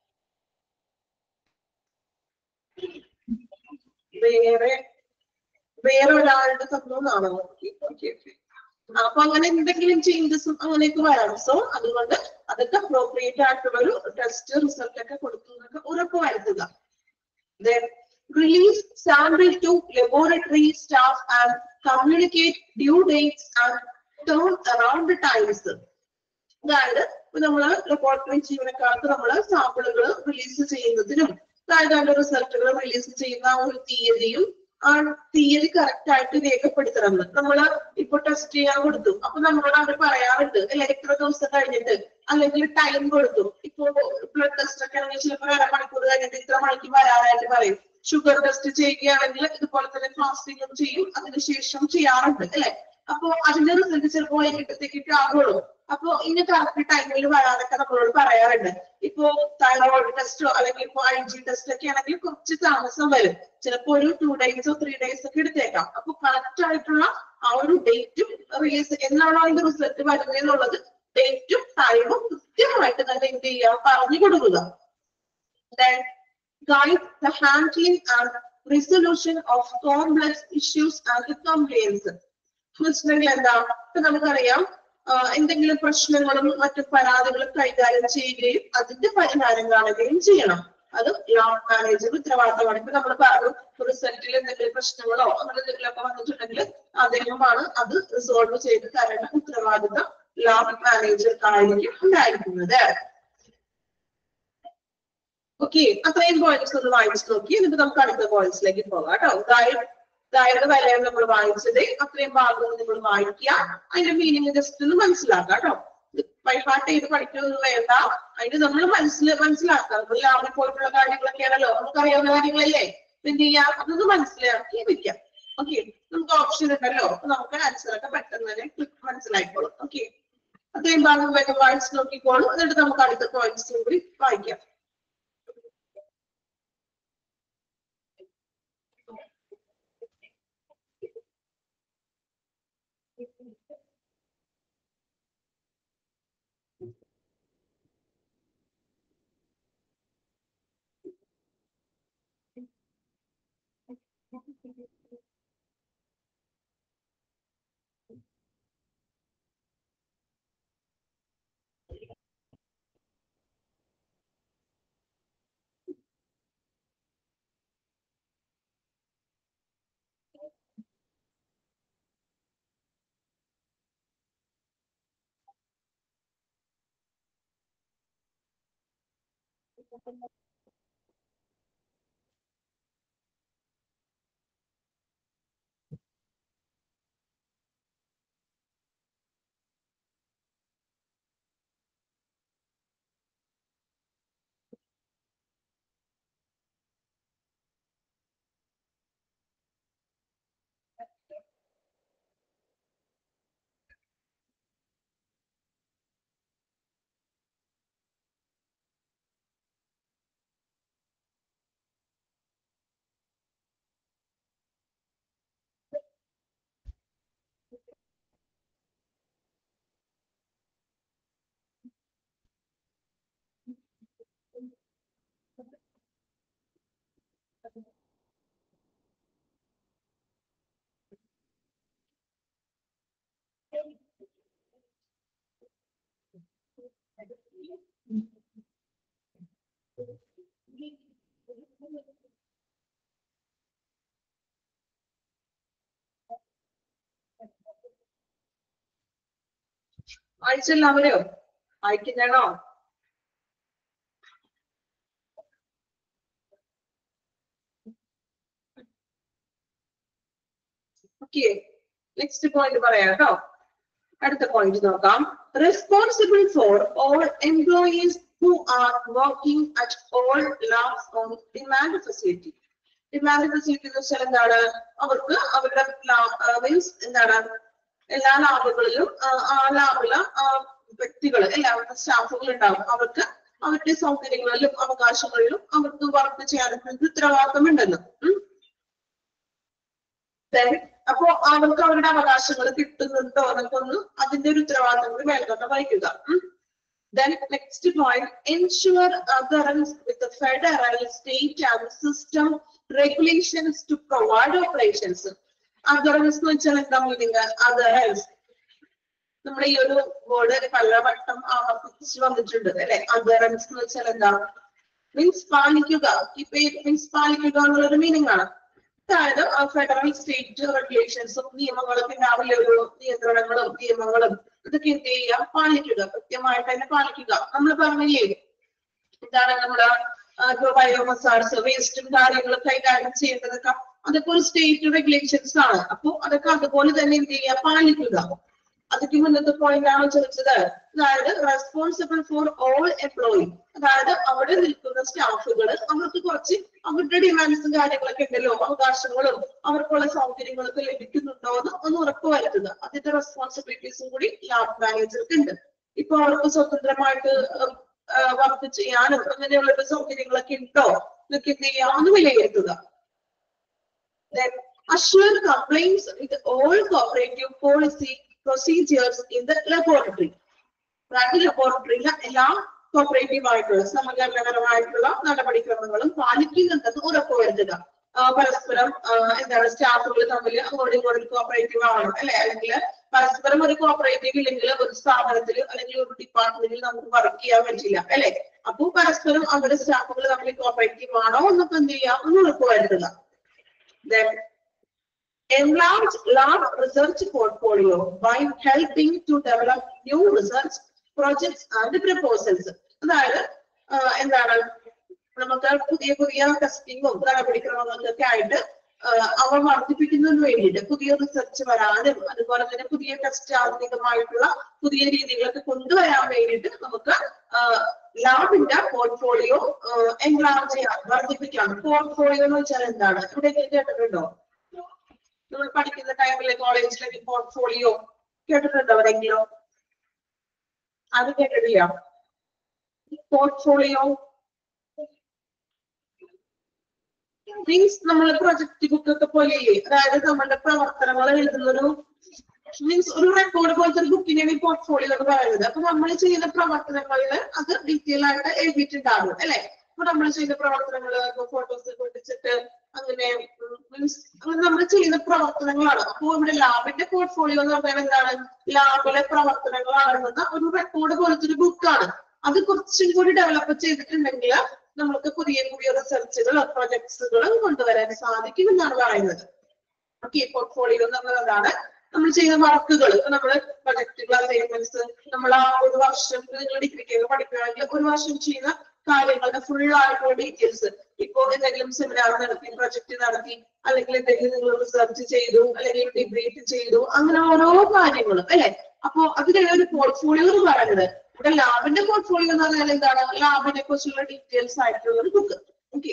വേറെ ഒരാളുടെ തന്നോന്നാണോ? അപ്പൊ അങ്ങനെ എന്തെങ്കിലും ചേഞ്ചസും അങ്ങനെയൊക്കെ വരാം. സോ അതുകൊണ്ട് അതൊക്കെ അപ്രോപ്രിയേറ്റ് ആയിട്ടുള്ള ഒരു ടെസ്റ്റ് റിസൾട്ട് ഒക്കെ കൊടുക്കുന്നതൊക്കെ ഉറപ്പ് വരുത്തുക. Then release sample to laboratory staff and communicate due dates and turn around times. അതായത് നമ്മള് ലബോറട്ടറി ജീവനക്കാർക്ക് നമ്മള് സാമ്പിളുകൾ റിലീസ് ചെയ്യുന്നതിനും അതായത് അതിന്റെ റിസൾട്ടുകൾ റിലീസ് ചെയ്യുന്ന ഒരു തീയതിയും ആ തീയതി കറക്റ്റ് ആയിട്ട് രേഖപ്പെടുത്തണം. നമ്മള് ഇപ്പൊ ടെസ്റ്റ് ചെയ്യാൻ കൊടുത്തു, അപ്പൊ നമ്മളോട് അവർ പറയാറുണ്ട് അല്ലെ എത്ര ദിവസം കഴിഞ്ഞിട്ട്, അല്ലെങ്കിൽ ടൈം കൊടുത്തു. ഇപ്പൊ ബ്ലഡ് ടെസ്റ്റ് ഒക്കെ ആണെങ്കിൽ ചിലപ്പോൾ 1.5 മണിക്കൂർ കഴിഞ്ഞിട്ട് ഇത്ര മണിക്ക് വരാനായിട്ട് പറയും. ഷുഗർ ടെസ്റ്റ് ചെയ്യുകയാണെങ്കിൽ ഇതുപോലെ തന്നെ ഫാസ്റ്റിംഗും ചെയ്യും, അതിനുശേഷം ചെയ്യാറുണ്ട് അല്ലെ? അപ്പൊ അതിന്റെ റിസൾട്ട് ചിലപ്പോൾ വൈകിട്ടത്തേക്കൊക്കെ ആകുള്ളൂ. അപ്പൊ ഇനി കറക്റ്റ് ടൈമിൽ വരാനൊക്കെ നമ്മളോട് പറയാറുണ്ട്. ഇപ്പോ തൈറോയിഡ് ടെസ്റ്റോ അല്ലെങ്കിൽ ഇപ്പൊ IG ടെസ്റ്റ് ഒക്കെ ആണെങ്കിൽ കുറച്ച് താമസം വരും. ചിലപ്പോ ഒരു 2 ഡേയ്സോ 3 ഡേയ്സ് ഒക്കെ എടുത്തേക്കാം. അപ്പൊ കറക്റ്റ് ആയിട്ടുള്ള ആ ഒരു ഡേറ്റും റിലീസ് എന്നാണോ അതിന്റെ റിസൾട്ട് വരുന്നത് എന്നുള്ളത് ഡേറ്റും ടൈമും കൃത്യമായിട്ട് തന്നെ എന്ത് ചെയ്യാം പറഞ്ഞു കൊടുക്കുക. Then guide the handling and resolution of complex issues and complaints. പ്രശ്നങ്ങൾ എന്താ? ഇപ്പൊ നമുക്കറിയാം എന്തെങ്കിലും പ്രശ്നങ്ങളും മറ്റു പരാതികളും കൈകാര്യം ചെയ്യുകയും അതിന്റെ പരിഹാരം കാണുകയും ചെയ്യണം. അത് ലാബ് മാനേജർ ഉത്തരവാദിത്തമാണ്. ഇപ്പൊ നമ്മൾ പറഞ്ഞു റിസൾട്ടിൽ എന്തെങ്കിലും പ്രശ്നങ്ങളോ അങ്ങനെ എന്തെങ്കിലുമൊക്കെ വന്നിട്ടുണ്ടെങ്കിൽ അദ്ദേഹമാണ് അത് റിസോൾവ് ചെയ്ത് തരേണ്ട ഉത്തരവാദിത്തം ലാബ് മാനേജർക്കായിരിക്കും ഉണ്ടായിരിക്കുന്നത്. ഓക്കെ, അത്രയും പോയിന്റ്സ് ഒന്ന് വായിച്ചു നോക്കി. എന്നിട്ട് നമുക്ക് അടുത്ത പോയിന്റ്സിലേക്ക് പോകാം കേട്ടോ. ഗായയുടെ വിലയം നമ്മൾ വായിച്ചത് അത്രയും ഭാഗങ്ങൾ നിങ്ങൾ വായിക്കുക, അതിന്റെ മീനിങ് ജസ്റ്റ് ഒന്ന് മനസ്സിലാക്കാം കേട്ടോ. ബൈഹാർട്ട് ചെയ്ത് പഠിക്കുന്നത് വേണ്ട, അതിന് നമ്മൾ മനസ്സിലാക്കാം. നമ്മൾ ലാബിൽ പോയിട്ടുള്ള കാര്യങ്ങളൊക്കെയാണല്ലോ, നമുക്കറിയാവുന്ന കാര്യങ്ങളല്ലേ. എന്ത് ചെയ്യാം, അതൊന്ന് മനസ്സിലാക്കി വെക്കാം. ഓക്കെ, നമുക്ക് ഓപ്ഷൻ ഉണ്ടല്ലോ, നമുക്ക് ആൻസർ ഒക്കെ പെട്ടെന്ന് തന്നെ മനസ്സിലായിക്കോളും. ഓക്കെ, അത്രയും ഭാഗം വേഗം വായിച്ചു നോക്കിക്കോളും. എന്നിട്ട് നമുക്ക് അടുത്ത പോയിന്റ്സും കൂടി വായിക്കാം. വായിച്ചെല്ലാവരെയോ? വായിക്കുന്നതാണോ? ഓക്കെ, നെക്സ്റ്റ് പോയിന്റ് പറയാം കേട്ടോ. അടുത്ത പോയിന്റ് നോക്കാം. Responsible for all employees who are working at all labs on demand facility. Demand facility എന്ന് വെച്ചാൽ എന്താണ്? അവർക്ക് അവരുടെ മീൻസ് എന്താണ്, എല്ലാ ലാബുകളിലും ആ ലാബിലെ വ്യക്തികൾ, എല്ലാവരുടെ സ്റ്റാഫുകൾ ഉണ്ടാവും. അവർക്ക് അവരുടെ സൗകര്യങ്ങളിലും അവകാശങ്ങളിലും അവർക്ക് വർക്ക് ചെയ്യാനുള്ള ഉത്തരവാദിത്തമുണ്ടല്ലോ. അപ്പോ അവർക്ക് അവരുടെ അവകാശങ്ങൾ കിട്ടുന്നുണ്ടോ എന്നൊക്കെ അതിന്റെ ഒരു ഉത്തരവാദിത്തം കൂടി മേൽനോട്ടം വഹിക്കുക. Then next point, ensure adherence with the federal, state and system regulations to provide operations. Adherence എന്ന് വെച്ചാൽ എന്താ മീനിങ്? adherence നമ്മുടെ ഈ ഒരു വേർഡ് പലവട്ടം ആവർത്തിച്ച് വന്നിട്ടുണ്ട് അല്ലെ. adherence എന്ന് വെച്ചാൽ എന്താ? മീൻസ് പാലിക്കുക. മീൻസ് പാലിക്കുക എന്നുള്ളൊരു മീനിങ് ആണ്. അതായത് ഫെഡറൽ സ്റ്റേറ്റ് റെഗുലേഷൻസും നിയമങ്ങളും പിന്നെ ഒരു നിയന്ത്രണങ്ങളും നിയമങ്ങളും ഇതൊക്കെ എന്ത് ചെയ്യുക? പാലിക്കുക, കൃത്യമായിട്ട് തന്നെ പാലിക്കുക. നമ്മൾ പറഞ്ഞില്ലേ എന്താണ് നമ്മുടെ ബയോമസാർസ് വേസ്റ്റും കാര്യങ്ങളും കൈകാര്യം ചെയ്യേണ്ടതൊക്കെ അതൊക്കെ ഒരു സ്റ്റേറ്റ് റെഗുലേഷൻസ് ആണ്. അപ്പൊ അതൊക്കെ അതുപോലെ തന്നെ എന്ത് ചെയ്യുക? പാലിക്കുക. അതൊക്കെ മുന്നത്തെ പോയിന്റ് ആണ് ചോദിച്ചത്. അതായത് റെസ്പോൺസിബിൾ ഫോർ ഓൾ എംപ്ലോയി, അതായത് അവിടെ നിൽക്കുന്ന സ്റ്റാഫുകൾ അവർക്ക് കുറച്ച് അവരുടെ ഡിമാൻഡ്സും കാര്യങ്ങളൊക്കെ ഉണ്ടല്ലോ, അവകാശങ്ങളും അവർക്കുള്ള സൗകര്യങ്ങളൊക്കെ ലഭിക്കുന്നുണ്ടോ എന്ന് ഒന്ന് ഉറപ്പുവരുത്തുക. അതിന്റെ റെസ്പോൺസിബിലിറ്റീസും കൂടി ലാബ് മാനേജർക്ക് ഉണ്ട്. ഇപ്പൊ അവർക്ക് സ്വതന്ത്രമായിട്ട് വർക്ക് ചെയ്യാനും അങ്ങനെയുള്ള സൗകര്യങ്ങളൊക്കെ ഉണ്ടോ എന്നൊക്കെ എന്ത് ചെയ്യുക? ഒന്ന് വിലയിരുത്തുക. Assure compliance with all cooperative policy procedures in the laboratory. ലബോറട്ടറിയിലെ എല്ലാ കോപ്പറേറ്റീവ് ആയിട്ടുള്ള സമഗ്രപരമായിട്ടുള്ള നടപടിക്രമങ്ങളും പാലിക്കുന്നുണ്ടെന്ന് ഉറപ്പുവരുത്തുക. പരസ്പരം എന്താണ് സ്റ്റാഫുകൾ തമ്മിൽ അങ്ങോട്ടും ഇങ്ങോട്ടും കോപ്പറേറ്റീവ് ആവണം അല്ലെ. അല്ലെങ്കിൽ പരസ്പരം ഒരു കോപ്പറേറ്റീവ് ഇല്ലെങ്കിൽ ഒരു സ്ഥാപനത്തിൽ അല്ലെങ്കിൽ ഒരു ഡിപ്പാർട്ട്മെന്റിൽ നമുക്ക് വർക്ക് ചെയ്യാൻ പറ്റില്ല അല്ലെ. അപ്പൊ പരസ്പരം അവരുടെ സ്റ്റാഫുകൾ തമ്മിൽ കോപ്പറേറ്റീവ് ആണോ എന്നൊക്കെ എന്ത് ചെയ്യാം? ഒന്ന് ഉറപ്പുവരുത്തുക. Then enlarge lab research portfolio by helping to develop new research projects and proposals. അതായത് എന്താണ്, നമുക്ക് പുതിയ പുതിയ ടെസ്റ്റിങ്ങും നടപടിക്രമങ്ങളൊക്കെ ആയിട്ട് അവ വർദ്ധിപ്പിക്കുന്നതിന് വേണ്ടിയിട്ട് പുതിയ റിസർച്ച് വരാനും അതുപോലെ തന്നെ പുതിയ ടെസ്റ്റ് ആധുനികമായിട്ടുള്ള പുതിയ രീതികളൊക്കെ കൊണ്ടുവരാൻ വേണ്ടിയിട്ട് നമുക്ക് ലാബിന്റെ പോർട്ട്ഫോളിയോ എൻലാർജ് ചെയ്യാം, വർദ്ധിപ്പിക്കാം. പോർട്ട്ഫോളിയോ എന്ന് വെച്ചാൽ എന്താണ്? ഇവിടെ കേട്ടിട്ടുണ്ടോ? നമ്മൾ പഠിക്കുന്ന ടൈമിലെ കോളേജിലൊക്കെ പോർട്ട്ഫോളിയോ കേട്ടിട്ടുണ്ടോ എവിടെയെങ്കിലും? അത് കേട്ടിട്ടില്ല. പോർട്ട്ഫോളിയോ മീൻസ് നമ്മൾ പ്രൊജക്ട് ബുക്ക് ഒക്കെ പോലെയല്ലേ, അതായത് നമ്മുടെ പ്രവർത്തനങ്ങൾ എഴുതുന്നൊരു മീൻസ് ഒരു റെക്കോർഡ് പോലത്തെ ഒരു ബുക്കിനെയാണ് ഈ പോർട്ട്ഫോളിയോ എന്ന് പറയുന്നത്. അപ്പൊ നമ്മൾ ചെയ്യുന്ന പ്രവർത്തനങ്ങളിൽ അത് ഡീറ്റെയിൽ ആയിട്ട് എഴുതിയിട്ടുണ്ടാകും അല്ലെ. അപ്പൊ നമ്മൾ ചെയ്യുന്ന പ്രവർത്തനങ്ങള് ഫോട്ടോസ് കൊണ്ടിച്ചിട്ട് അങ്ങനെ മീൻസ് അങ്ങനെ നമ്മൾ ചെയ്യുന്ന പ്രവർത്തനങ്ങളാണ്. അപ്പൊ ഇവിടെ ലാബിന്റെ പോർട്ട്ഫോളിയോ എന്ന് പറഞ്ഞാൽ എന്താണ്? ലാബിലെ പ്രവർത്തനങ്ങൾ അടങ്ങുന്ന ഒരു റെക്കോർഡ് പോലത്തെ ഒരു ബുക്കാണ്. അത് കുറച്ചും കൂടി ഡെവലപ്പ് ചെയ്തിട്ടുണ്ടെങ്കിൽ നമുക്ക് പുതിയ പുതിയ റിസർച്ചുകളും പ്രൊജക്ട്സുകളും കൊണ്ടുവരാൻ സാധിക്കും എന്നാണ് പറയുന്നത്. ഓക്കെ, പോർട്ട്ഫോളിയോ എന്ന് പറഞ്ഞതാണ് നമ്മൾ ചെയ്യുന്ന വർക്കുകൾ. നമ്മള് പ്രൊജക്ടുകൾ, അസൈൻമെന്റ്സ്, നമ്മൾ ആ ഒരു വർഷം നിങ്ങൾ ഡിഗ്രിക്കൊക്കെ പഠിക്കുകയാണെങ്കിൽ ഒരു വർഷം ചെയ്യുന്ന കാര്യങ്ങളുടെ ഫുൾ ആയിട്ടുള്ള ഡീറ്റെയിൽസ്, ഇപ്പോ എന്തെങ്കിലും സെമിനാർ നടത്തി, പ്രൊജക്ട് നടത്തി, അല്ലെങ്കിൽ എന്തെങ്കിലും നിങ്ങൾ റിസർച്ച് ചെയ്തു, അല്ലെങ്കിൽ ഡിബേറ്റ് ചെയ്തു, അങ്ങനെ ഓരോ കാര്യങ്ങളും അല്ലെ. അപ്പോ അതിനുള്ള ഒരു പോർട്ട്ഫോളിയോ എന്ന് പറയുന്നത്. ഇവിടെ ലാബിന്റെ പോർട്ട്ഫോളിയോ എന്ന് പറഞ്ഞാൽ എന്താണ്? ലാബിനെ കുറിച്ചുള്ള ഡീറ്റെയിൽസ് ആയിട്ടുള്ള ഒരു book. Okay,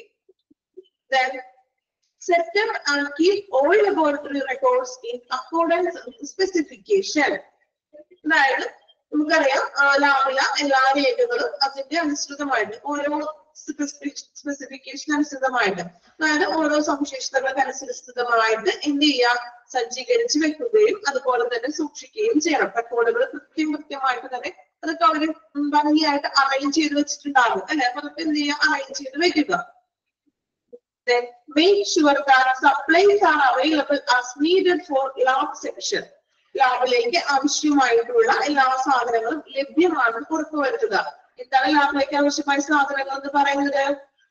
set up and keep all laboratory records in accordance with specification. അതായത് നമുക്കറിയാം ലാബിലെ എല്ലാ രേഖകളും അതിന്റെ അനുസൃതമായിട്ട് ഓരോ സ്പെസിഫിക്കേഷൻ അനുസൃതമായിട്ട്, അതായത് ഓരോ സവിശേഷതകൾക്ക് അനുസൃതമായിട്ട് എന്ത് ചെയ്യാം? സജ്ജീകരിച്ച് വെക്കുകയും അതുപോലെ തന്നെ സൂക്ഷിക്കുകയും ചെയ്യണം. റെക്കോർഡുകൾ കൃത്യമായിട്ട് തന്നെ അതൊക്കെ അവര് ഭംഗിയായിട്ട് അറേഞ്ച് ചെയ്ത് വെച്ചിട്ടുണ്ടാകും അല്ലെ. അപ്പൊ അതൊക്കെ എന്ത് ചെയ്യുക? അറേഞ്ച് ചെയ്ത് വെക്കുക. Then make sure that supplies are available as needed for lab section. ലാബിലേക്ക് ആവശ്യമായിട്ടുള്ള എല്ലാ സാധനങ്ങളും ലഭ്യമാണെന്ന് ഉറപ്പുവരുത്തുക. എന്താണ് ലാബിലേക്ക് ആവശ്യമായ സാധനങ്ങൾ എന്ന് പറയുന്നത്?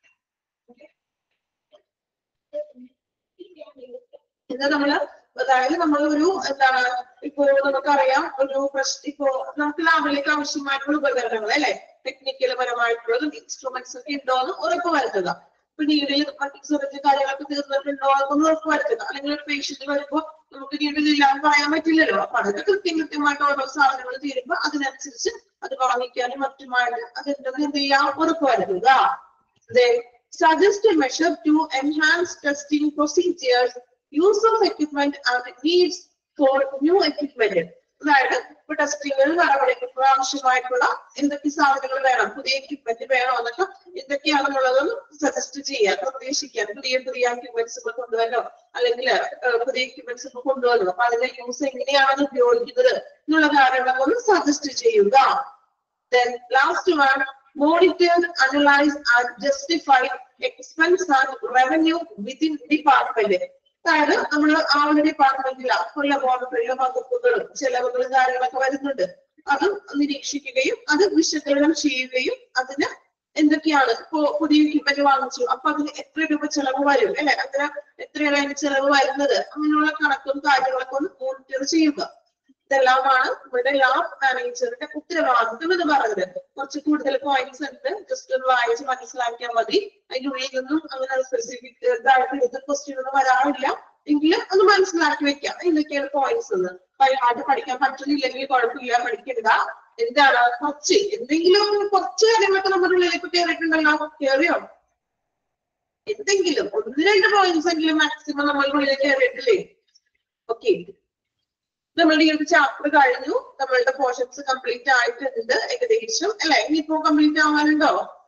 എന്താ നമ്മള്, അതായത് നമ്മൾ ഒരു എന്താണ് ഇപ്പോ നമുക്കറിയാം ഒരു ഇപ്പോ നമുക്ക് ലാബിലേക്ക് ആവശ്യമായിട്ടുള്ള ഉപകരണങ്ങൾ അല്ലെ, ടെക്നിക്കൽ പരമായിട്ടുള്ള ഇൻസ്ട്രുമെന്റ്സ് ഒക്കെ ഉണ്ടോ എന്ന് ഉറപ്പുവരുത്തുക. പിന്നീട് മറ്റു കാര്യങ്ങളൊക്കെ തീർന്നിട്ടുണ്ടോ അതൊന്ന് ഉറപ്പുവരുത്തുക. അല്ലെങ്കിൽ ഒരു പേഷ്യന്റ് വരുമ്പോൾ നമുക്ക് രീതിയിലില്ലാന്ന് പറയാൻ പറ്റില്ലല്ലോ. അപ്പൊ അതൊക്കെ കൃത്യമായിട്ട് ഓരോ സാധനങ്ങൾ തീരുമ്പോ അതിനനുസരിച്ച് അത് വാങ്ങിക്കാനും മറ്റുമായിട്ട് അതെന്തെന്ന് എന്ത് ചെയ്യാം, ഉറപ്പുവരുത്തുക. Then suggest a measure to enhance testing procedures, use of equipment and needs for new equipment. അതായത് ഇപ്പൊ ടെസ്റ്റിംഗിൽ നടപടികൾക്ക് ആവശ്യമായിട്ടുള്ള എന്തൊക്കെ സാധനങ്ങൾ വേണം, പുതിയ എക്യുപ്മെന്റ് വേണോ എന്നൊക്കെ എന്തൊക്കെയാണെന്നുള്ളതും സജസ്റ്റ് ചെയ്യാൻ, നിർദ്ദേശിക്കാൻ. പുതിയ എക്യുപ്മെന്റ്സ് കൊണ്ടുവരണോ അല്ലെങ്കിൽ പുതിയ എക്യുപ്മെന്റ്സ് കൊണ്ടുവരണം, അപ്പൊ അതിന്റെ യൂസ് എങ്ങനെയാണ് ഉപയോഗിക്കുന്നത് എന്നുള്ള കാര്യങ്ങളൊന്നും സജസ്റ്റ് ചെയ്യുക. Then last one, monitor, analyze and justify expense and revenue within department. അതായത് നമ്മൾ ആ ഒരു ഡിപ്പാർട്ട്മെന്റില ലബോറട്ടറിയിലെ വകുപ്പുകളും ചെലവുകളും കാര്യങ്ങളൊക്കെ വരുന്നുണ്ട്, അത് നിരീക്ഷിക്കുകയും അത് വിശകലനം ചെയ്യുകയും അതിന് എന്തൊക്കെയാണ് ഇപ്പോ പുതിയ എക്യുപ്മെന്റ് വാങ്ങിച്ചു അപ്പൊ അതിന് എത്ര രൂപ ചെലവ് വരും അല്ലെ, അങ്ങനെ എത്രയാണ് അതിന് ചെലവ് വരുന്നത്, അങ്ങനെയുള്ള കണക്കും കാര്യങ്ങളൊക്കെ ഒന്ന് മോണിറ്റർ ചെയ്യുക. ഇതെല്ലാമാണ് നമ്മുടെ ലാബ് മാനേജറിന്റെ ഉത്തരവാദിത്വം എന്ന് പറയുന്നത്. കുറച്ച് കൂടുതൽ പോയിന്റ്സ് ഉണ്ട്, ജസ്റ്റ് ഒന്ന് വായിച്ച് മനസ്സിലാക്കിയാൽ മതി. അതിനുള്ളിൽ നിന്നും അങ്ങനെ സ്പെസിഫിക് ഇതായിട്ട് എടുത്ത ക്വസ്റ്റ്യൻ ഒന്നും വരാറില്ല, എങ്കിലും അത് മനസ്സിലാക്കി വെക്കാം എന്തൊക്കെയാണ് പോയിന്റ്സ് എന്ന്. ബൈഹാർട്ട് പഠിക്കാൻ പറ്റുന്നില്ലെങ്കിൽ കുഴപ്പമില്ല, പഠിക്കരുത്. എന്താണ് കുറച്ച് എന്തെങ്കിലും കുറച്ച് കാര്യങ്ങളൊക്കെ നമ്മുടെ ഉള്ളിലേക്ക് കയറിയിട്ടുണ്ടല്ലോ, കയറിയോ? എന്തെങ്കിലും 1-2 പോയിന്റ്സ് എങ്കിലും മാക്സിമം നമ്മളുടെ ഉള്ളിലേക്ക് കയറിയിട്ടില്ലേ? ഓക്കെ, നമ്മളുടെ ഈ ഒരു ചാപ്റ്റർ കഴിഞ്ഞു, നമ്മളുടെ പോർഷൻസ് കംപ്ലീറ്റ് ആയിട്ടുണ്ട് ഏകദേശം അല്ലെ. ഇനിയിപ്പോ കംപ്ലീറ്റ് ആവാനുണ്ടോ?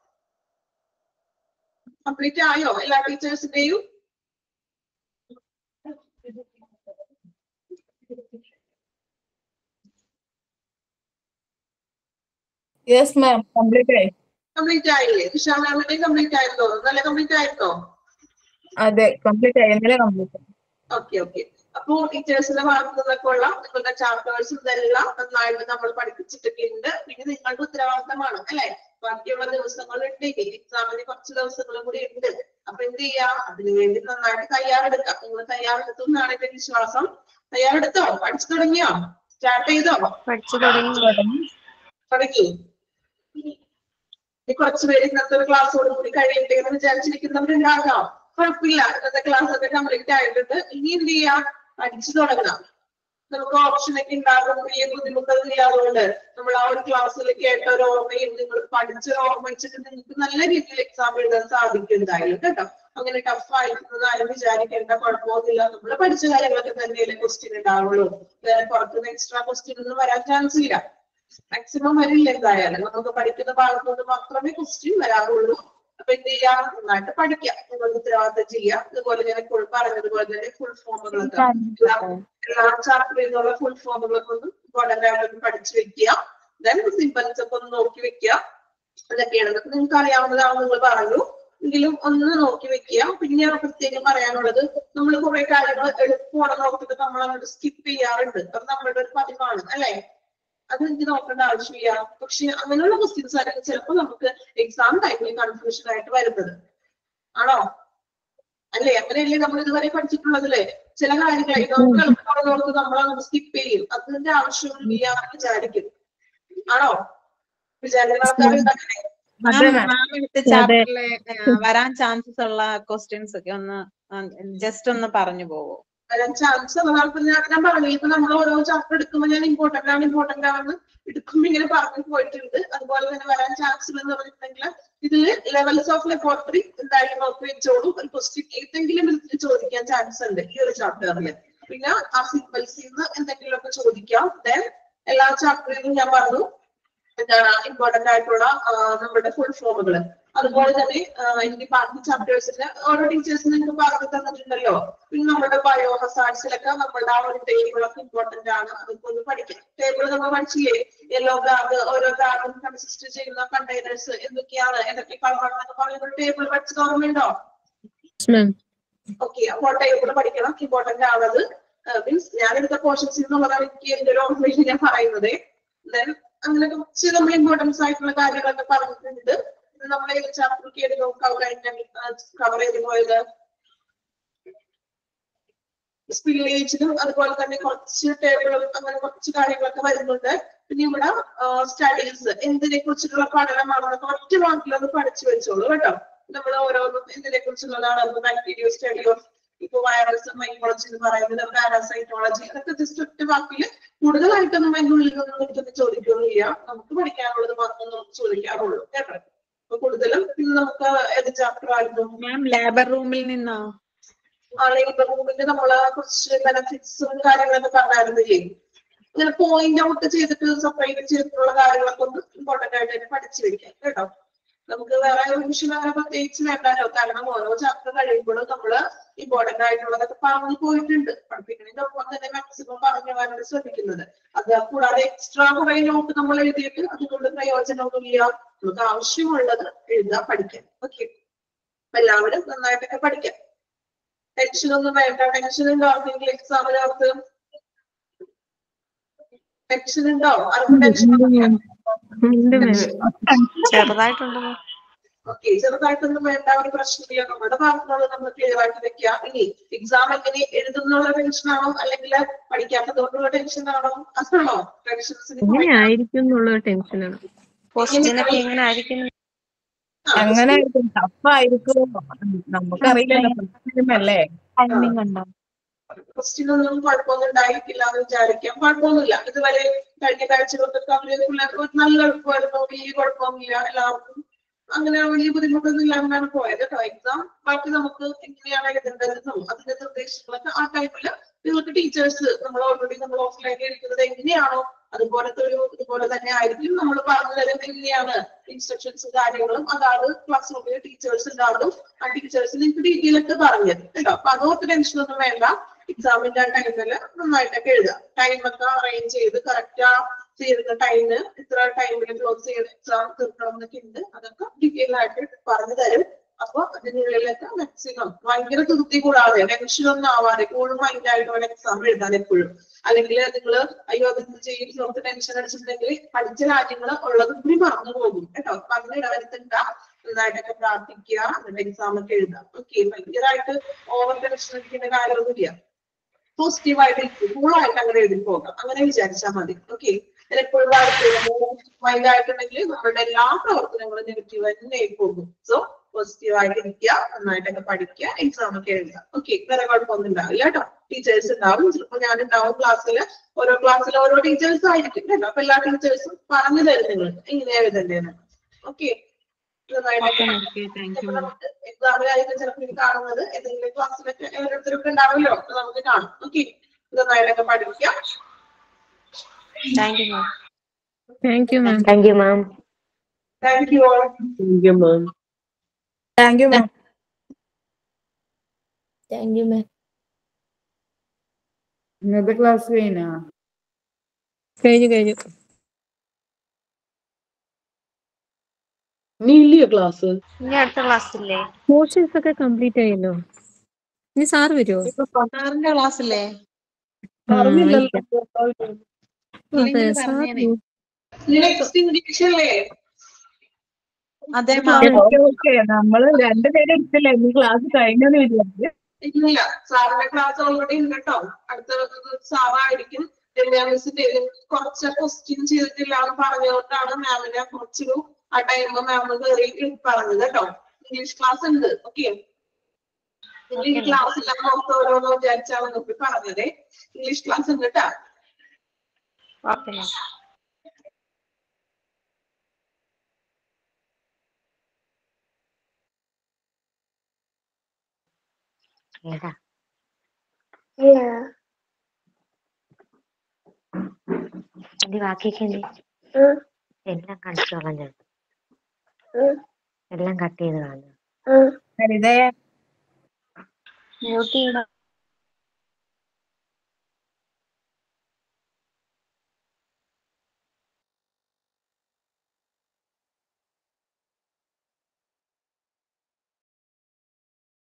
കംപ്ലീറ്റ് ആയോ എല്ലാ ടീച്ചേഴ്സിന്റെയും? യെസ് മാം, കംപ്ലീറ്റ് ആയി. കംപ്ലീറ്റ് ആയില്ലേ? വിശാൽ മാമിന്റെയും കംപ്ലീറ്റ് ആയിരുന്നോ? നല്ല കംപ്ലീറ്റ് ആയിരുന്നോ? അതെ, കംപ്ലീറ്റ് ആയി. ഇന്നലെ കംപ്ലീറ്റ് ആയി. Okay okay. അപ്പോ ടീച്ചേഴ്സിന്റെ ഭാഗത്തു നിന്നൊക്കെ ഉള്ള നിങ്ങളുടെ ചാപ്റ്റേഴ്സും ഇതെല്ലാം നന്നായിട്ട് നമ്മൾ പഠിപ്പിച്ചിട്ടൊക്കെ ഉണ്ട്. പിന്നെ നിങ്ങളുടെ ഉത്തരവാദിത്തമാണ് അല്ലെ, ബാക്കിയുള്ള ദിവസങ്ങളുണ്ടെങ്കിൽ എക്സാമിന് കുറച്ച് ദിവസങ്ങളും കൂടി ഉണ്ട്. അപ്പൊ എന്ത് ചെയ്യാ, അതിനുവേണ്ടി നന്നായിട്ട് തയ്യാറെടുക്കാം. നിങ്ങൾ തയ്യാറെടുത്തു എന്നാണ് എന്റെ വിശ്വാസം. തയ്യാറെടുത്തോ? പഠിച്ചു തുടങ്ങിയോ? സ്റ്റാർട്ട് ചെയ്തോ? പഠിച്ചു തുടങ്ങി. കുറച്ച് പേര് ഇന്നത്തെ ഒരു ക്ലാസ്സോട് കൂടി കഴിയട്ടെ എന്ന് വിചാരിച്ചിരിക്കുന്നവരുണ്ടാകാം. കുഴപ്പമില്ല, ഇന്നത്തെ ക്ലാസ് ഒക്കെ കംപ്ലീറ്റ് ആയിട്ടുണ്ട്. ഇനി എന്ത് ചെയ്യാം, പഠിച്ചു തുടങ്ങാം. നമുക്ക് ഓപ്ഷൻ ഒക്കെ ഉണ്ടാകും, വലിയ ബുദ്ധിമുട്ടൊന്നും ഇല്ലാതുകൊണ്ട് നമ്മൾ ആ ഒരു ക്ലാസ്സിൽ കേട്ട ഒരു ഓർമ്മയും നിങ്ങൾ പഠിച്ച ഓർമ്മ വെച്ചിട്ട് നിങ്ങൾക്ക് നല്ല രീതിയിൽ എക്സാം എഴുതാൻ സാധിക്കുന്നതായാലും കേട്ടോ. അങ്ങനെ ടഫ് ആയിരിക്കുന്നത് ആരും വിചാരിക്കേണ്ട, കുഴപ്പമൊന്നുമില്ല. നമ്മൾ പഠിച്ച കാര്യങ്ങളൊക്കെ തന്നെയല്ലേ ക്വസ്റ്റ്യൻ ഉണ്ടാവുള്ളൂ. വേറെ പുറത്തുനിന്ന് എക്സ്ട്രാ ക്വസ്റ്റ്യൻ ഒന്നും വരാൻ ചാൻസ് ഇല്ല, മാക്സിമം വരില്ല. എന്തായാലും നമുക്ക് പഠിക്കുന്ന ഭാഗത്തോട് മാത്രമേ ക്വസ്റ്റ്യൻ വരാറുള്ളൂ. അപ്പൊ എന്ത് ചെയ്യാം, നന്നായിട്ട് പഠിക്കാം, നിങ്ങൾ ഉത്തരവാദിത്തം ചെയ്യാം. അതുപോലെ ഞാൻ ഇപ്പോൾ പറഞ്ഞതുപോലെ തന്നെ ഫുൾ ഫോമുകളൊക്കെ എല്ലാ ചാപ്റ്ററിൽ നിന്നുള്ള ഫുൾ ഫോമുകളൊക്കെ ഒന്ന് ഇമ്പോർട്ടന്റ് പഠിച്ചു വെക്കുക. ദെൻ സിമ്പിൾസ് ഒക്കെ ഒന്ന് നോക്കി വെക്കുക. അതൊക്കെയാണ് നിങ്ങൾക്ക് അറിയാവുന്നതാണെന്ന് നിങ്ങൾ പറഞ്ഞു, എങ്കിലും ഒന്ന് നോക്കി വെക്കുക. പിന്നെ പ്രത്യേകം പറയാനുള്ളത്, നമ്മൾ കുറെ കാര്യങ്ങൾ എളുപ്പമാണ് നോക്കിയിട്ട് നമ്മൾ അങ്ങോട്ട് സ്കിപ്പ് ചെയ്യാറുണ്ട്. അത് നമ്മളുടെ ഒരു പതിവാണ് അല്ലെ, അത് എനിക്ക് നോക്കേണ്ട ആവശ്യമില്ല. പക്ഷെ അങ്ങനെയുള്ള ക്വസ്റ്റ്യൻസ് ആയിരിക്കും ചിലപ്പോൾ നമുക്ക് എക്സാം ടൈമിൽ കൺഫ്യൂഷൻ ആയിട്ട് വരുന്നത്. ആണോ അല്ലേ? അങ്ങനെയല്ലേ നമ്മൾ ഇതുവരെ പഠിച്ചിട്ടുള്ളതല്ലേ? ചില കാര്യങ്ങൾ നമുക്ക് എളുപ്പമുള്ളവർക്ക് നമ്മളങ്ങ് സ്കിപ്പ് ചെയ്യും, അതിന്റെ ആവശ്യമൊന്നുമില്ല എന്ന് വിചാരിക്കും. ആണോ? വിചാരിക്കുന്ന ആൾക്കാരുണ്ടല്ലേ? ചാപ്റ്ററിലെ വരാൻ ചാൻസസ് ഉള്ള ക്വസ്റ്റ്യൻസ് ഒക്കെ ഒന്ന് ജസ്റ്റ് ഒന്ന് പറഞ്ഞു പോവോ? വരാൻ ചാൻസ് ഞാൻ പറഞ്ഞു. ഇപ്പൊ നമ്മൾ ഓരോ ചാപ്റ്റർ എടുക്കുമ്പോൾ ഞാൻ ഇമ്പോർട്ടന്റ് ആണെന്ന് എടുക്കുമ്പോൾ ഇങ്ങനെ പറഞ്ഞു പോയിട്ടുണ്ട്. അതുപോലെ തന്നെ വരാൻ ചാൻസ് എന്ന് പറഞ്ഞിട്ടുണ്ടെങ്കിൽ ഇതില് ലെവൽസ് ഓഫ് ലബോറട്ടറി എന്തായാലും നോക്കി വെച്ചോളൂ. ഒരു ക്വസ്റ്റ്യൻ ഏതെങ്കിലും വിധത്തിൽ ചോദിക്കാൻ ചാൻസ് ഉണ്ട് ഈ ഒരു ചാപ്റ്ററിൽ. പിന്നെ ആ സിംബൽസിൽ നിന്ന് എന്തെങ്കിലുമൊക്കെ ചോദിക്കാം. ദെൻ എല്ലാ ചാപ്റ്ററിലും ഞാൻ പറഞ്ഞു എന്താണ് ഇമ്പോർട്ടന്റ് ആയിട്ടുള്ള നമ്മുടെ ഫുൾ ഫോമുകൾ. അതുപോലെ തന്നെ എനിക്ക് ബാക്കി ചാപ്റ്റേഴ്സിന് ഓരോ ടീച്ചേഴ്സ് നിങ്ങൾക്ക് പറഞ്ഞു തന്നിട്ടുണ്ടല്ലോ. പിന്നെ നമ്മുടെ ബയോ ഹസാർഡ്സിലൊക്കെ നമ്മളുടെ ആ ഒരു ടേബിളൊക്കെ ഇമ്പോർട്ടന്റ് ആണ്, അതൊക്കെ ഒന്ന് പഠിക്കാം. ടേബിൾ നമ്മൾ പഠിച്ചില്ലേ, യെല്ലോ ബാഗ്, ഓരോ ബാഗും കൺസിസ്റ്റ് ചെയ്യുന്ന കണ്ടെയ്നേഴ്സ് എന്തൊക്കെയാണ്, ഏതൊക്കെ കളറാണെന്നൊക്കെ പറയുന്ന ടേബിൾ പഠിച്ചത് ഓർമ്മയുണ്ടോ? ഓക്കെ, അപ്പോൾ ടേബിൾ പഠിക്കണം, ഇമ്പോർട്ടന്റ് ആണത്. മീൻസ് ഞാനെടുത്ത പോർഷൻസിൽ നിന്നുള്ളതാണ് എനിക്ക് എന്റെ ഒരു ഓർമ്മയിൽ ഞാൻ പറയുന്നത്. ദെൻ അങ്ങനെ കുറച്ച് നമ്മൾ ഇമ്പോർട്ടൻസ് ആയിട്ടുള്ള കാര്യങ്ങളൊക്കെ പറഞ്ഞിട്ടുണ്ട്. നമ്മൾ ഏത് ചാപ്റ്റർ ഏത് കവർ ചെയ്ത് പോയത്? സ്പില്ലേജിലും അതുപോലെ തന്നെ കുറച്ച് ടേബിളും അങ്ങനെ കുറച്ച് കാര്യങ്ങളൊക്കെ വരുന്നുണ്ട്. പിന്നെ ഇവിടെ സ്റ്റഡീസ് എന്തിനെ കുറിച്ചിട്ടുള്ള പഠനമാണെന്നൊക്കെ ഒറ്റ വാക്കിലൊന്ന് പഠിച്ചു വെച്ചോളൂ കേട്ടോ. നമ്മൾ ഓരോന്നും എന്തിനെ കുറിച്ചുള്ളതാണ്. ബാക്ടീരിയ സ്റ്റഡി ഓഫ് ഇപ്പൊ വൈറസ് മൈക്കോളജി എന്ന് പറയുന്നത്, പാരാസൈറ്റോളജി, അതൊക്കെ ജസ്റ്റ് ഒറ്റ വാക്കിൽ കൂടുതലായിട്ടൊന്നും അതിന്റെ ഉള്ളിൽ നിന്നും നമുക്കൊന്നും ചോദിക്കുകയില്ല. നമുക്ക് പഠിക്കാനുള്ളത് മാത്രം നമുക്ക് ചോദിക്കാറുള്ളൂ കേട്ടോ. അപ്പൊ കൂടുതലും ഇത് നമുക്ക് ഏത് ചാപ്റ്റർ ആയിരുന്നു മാം ലേബർ റൂമിൽ നിന്നോ? ലേബർ റൂമിന്റെ നമ്മള് കുറച്ച് ബെനഫിറ്റ്സും കാര്യങ്ങളൊക്കെ പറഞ്ഞായിരുന്നില്ലേ? ഇങ്ങനെ പോയിന്റ് ഔട്ട് ചെയ്തിട്ട് സെപ്പറേറ്റ് ചെയ്തിട്ടുള്ള കാര്യങ്ങളൊക്കെ ഒന്ന് ഇമ്പോർട്ടന്റ് ആയിട്ട് തന്നെ പഠിച്ചു വെക്കാം കേട്ടോ. നമുക്ക് വേറെ റിവിഷൻ അങ്ങനെ പ്രത്യേകിച്ച് വേണ്ടല്ലോ, കാരണം ഓരോ ചാപ്റ്റർ കഴിയുമ്പോഴും നമ്മള് ഇമ്പോർട്ടന്റ് ആയിട്ടുള്ളതൊക്കെ പറഞ്ഞു പോയിട്ടുണ്ട്. പഠിപ്പിക്കുന്നതിനൊപ്പം തന്നെ മാക്സിമം പറഞ്ഞു പോകാനാണ് ശ്രമിക്കുന്നത്. അത് കൂടാതെ എക്സ്ട്രാ കുറെ നോട്ട് നമ്മൾ എഴുതിയിട്ട് അതുകൊണ്ട് പ്രയോജനമൊന്നുമില്ല. നമുക്ക് ആവശ്യമുള്ളത് എഴുതാൻ പഠിക്കാം. ഓക്കെ, എല്ലാവരും നന്നായിട്ടൊക്കെ പഠിക്കാം. ടെൻഷനൊന്നും വേണ്ട. ടെൻഷൻ ഉണ്ടോ ആർക്കെങ്കിലും എക്സാമിനകത്ത്? ടെൻഷൻ ഉണ്ടോ ആർക്കും? ടെൻഷൻ ചെറുതായിട്ടുണ്ട്. ഓക്കെ, ചെറുതായിട്ടൊന്നും വേണ്ട, ഒരു പ്രശ്നമില്ല. നമ്മുടെ ഭാഗത്തുള്ളത് നമ്മൾ ക്ലിയർ ആയിട്ട് വെക്കുക. ഇനി എക്സാം എങ്ങനെ എഴുതുന്നുള്ള ടെൻഷനാണോ അല്ലെങ്കിൽ പഠിക്കാത്തതുകൊണ്ടുള്ള ടെൻഷനാണോ? അതാണോ ടെൻഷൻസിന്? അങ്ങനെ ടഫായിരിക്കും, നമുക്കറിയില്ലല്ലോ അല്ലേ. ക്വസ്റ്റ്യൻ ഒന്നും കുഴപ്പമൊന്നും ഉണ്ടായിട്ടില്ല എന്ന് വിചാരിക്കാം. കുഴപ്പമൊന്നുമില്ല. ഇതുവരെ കഴിഞ്ഞ കാഴ്ചകൾക്കൊക്കെ അവര് പിള്ളേർക്ക് നല്ല എളുപ്പമായിരുന്നു, വലിയ കുഴപ്പമൊന്നുമില്ല. എല്ലാവർക്കും അങ്ങനെ വലിയ ബുദ്ധിമുട്ടൊന്നും ഇല്ലാണ്ടാണ് പോയത് കേട്ടോ എക്സാം. ബാക്കി നമുക്ക് എങ്ങനെയാണ് എഴുതേണ്ടതെന്നും അതിന്റെ നിർദ്ദേശങ്ങളൊക്കെ ആ ടൈമില് നിങ്ങൾക്ക് ടീച്ചേഴ്സ് നമ്മൾ ഓൾറെഡി നമ്മൾ ഓഫ്ലൈനിൽ ഇരിക്കുന്നത് എങ്ങനെയാണോ അതുപോലത്തെ ഒരു ഇതുപോലെ തന്നെ ആയിരിക്കും നമ്മൾ പറഞ്ഞു തരും. എങ്ങനെയാണ് ഇൻസ്ട്രക്ഷൻസും കാര്യങ്ങളും അതാണ് ക്ലാസ് റൂമിലെ ടീച്ചേഴ്സ് ഉണ്ടാകും. ആ ടീച്ചേഴ്സ് നിങ്ങൾക്ക് ഡീറ്റെയിൽ ഒക്കെ പറഞ്ഞത് കേട്ടോ. അപ്പൊ അതോട്ട് ടെൻഷനൊന്നും വേണ്ട. എക്സാമിന്റെ ആ ടൈമില് നന്നായിട്ടൊക്കെ എഴുതാം. ടൈമൊക്കെ അറേഞ്ച് ചെയ്ത് കറക്റ്റ് ചെയ്യുന്ന ടൈമിന് ഇത്ര ടൈമിൽ ക്ലോസ് ചെയ്ത് എക്സാം തീർക്കണം എന്നൊക്കെ ഉണ്ട്. അതൊക്കെ ഡീറ്റെയിൽ ആയിട്ട് പറഞ്ഞു തരും. അപ്പൊ അതിനുള്ളിലൊക്കെ മാക്സിമം ഭയങ്കര തൃപ്തി കൂടാതെ ടെൻഷനൊന്നും ആവാതെ കൂടുതൽ മൈൻഡായിട്ട് വേണം എക്സാം എഴുതാൻ എപ്പോഴും. അല്ലെങ്കിൽ നിങ്ങൾ അയ്യോ അതൊന്നും ചെയ്യും നമുക്ക് ടെൻഷൻ അടിച്ചിട്ടുണ്ടെങ്കിൽ പഠിച്ച കാര്യങ്ങൾ ഉള്ളതും കൂടി മറന്നു പോകും കേട്ടോ. അപ്പൊ അങ്ങനെ ഇടവരുത്തണ്ട. നന്നായിട്ടൊക്കെ പ്രാർത്ഥിക്കുക, എന്നിട്ട് എക്സാം ഒക്കെ എഴുതാം. ഓക്കെ, ഭയങ്കരമായിട്ട് ഓവർ ടെൻഷൻ അടിക്കേണ്ട കാര്യമൊന്നുമില്ല. പോസിറ്റീവായിട്ട് കൂളായിട്ട് അങ്ങനെ എഴുതി പോകാം. അങ്ങനെ വിചാരിച്ചാൽ മതി. ഓക്കെ, എപ്പോഴും മൈൻഡ് ആയിട്ടുണ്ടെങ്കിൽ നമ്മളുടെ എല്ലാ പ്രവർത്തനങ്ങളും നെഗറ്റീവ് തന്നെ പോകും. സോ പോസിറ്റീവ് ആയിട്ട് ഇരിക്കുക, നന്നായിട്ടൊക്കെ പഠിക്കുക, എക്സാം ഒക്കെ എഴുതുക. ഓക്കെ, വേറെ കുഴപ്പമൊന്നും ഉണ്ടാവില്ല കേട്ടോ. ടീച്ചേഴ്സ് ഉണ്ടാവും, ചിലപ്പോൾ ഞാനുണ്ടാവും ക്ലാസ്സിൽ. ഓരോ ക്ലാസ്സിൽ ഓരോ ടീച്ചേഴ്സ് ആയിരിക്കും കേട്ടോ. അപ്പൊ എല്ലാ ടീച്ചേഴ്സും പറഞ്ഞു തരും നിങ്ങൾക്ക് എങ്ങനെയാ എഴുതേണ്ടതെന്ന്. ഓക്കെ, എക്സാമിലായിരിക്കും ചിലപ്പോൾ ഇത് കാണുന്നത്. ഏതെങ്കിലും ക്ലാസ്സിലൊക്കെ ഓരോരുത്തരൊക്കെ ഉണ്ടാവുമല്ലോ, അപ്പൊ നമുക്ക് കാണും. ഓക്കെ, നന്നായിട്ടൊക്കെ പഠിക്കാം. Thank you, ma'am. Thank you, ma'am. Thank you, ma'am. Thank you all. Thank you, ma'am. Thank you, ma'am. Thank you, ma'am. ഇന്നത്തെ ക്ലാസ് കഴിഞ്ഞോ? കഴിഞ്ഞു. നീ ഇല്ലയോ ക്ലാസ്? ഇനി അടുത്ത ക്ലാസ്സില്ലേ? പോർഷൻസ് ഒക്കെ കംപ്ലീറ്റ് ആയല്ലോ. ഇനി സാർ വരുമോ? സാറിന്റെ ക്ലാസ്സില്ലേ? അതെ, സാർ നെക്സ്റ്റ് ഇംഗ്ലീഷ് അല്ലേ? അതെ ഓക്കെ, നമ്മള് രണ്ടുപേരും എടുത്തില്ല. ഇനി ക്ലാസ് കഴിഞ്ഞെന്ന് വിചാരിച്ചു. ഇല്ല, സാറിന്റെ ക്ലാസ് ഓൾറെഡി ഉണ്ട് കേട്ടോ. അടുത്ത സാറായിരിക്കും. മിസ്സിന്റെ കുറച്ച് ക്വസ്റ്റ്യൻ ചെയ്തിട്ടില്ല എന്ന് പറഞ്ഞുകൊണ്ടാണ് മാമിനെ കുറച്ചൊരു ആ ടൈം മാം കയറി പറഞ്ഞത് കേട്ടോ. ഇംഗ്ലീഷ് ക്ലാസ് ഉണ്ട്. ഓക്കെ, ഇംഗ്ലീഷ് ക്ലാസ് ഇല്ല പുറത്ത് ഓരോന്നോ വിചാരിച്ചാണ് നമുക്ക് പറഞ്ഞത്. ഇംഗ്ലീഷ് ക്ലാസ് ഉണ്ട് കേട്ടോ. ബാക്കിയൊക്കെ എല്ലാം കടിച്ചു കളഞ്ഞു, എല്ലാം കട്ട് ചെയ്ത് കളഞ്ഞു. ഹരിതയെ മ്യൂട്ട് ചെയ്യണം.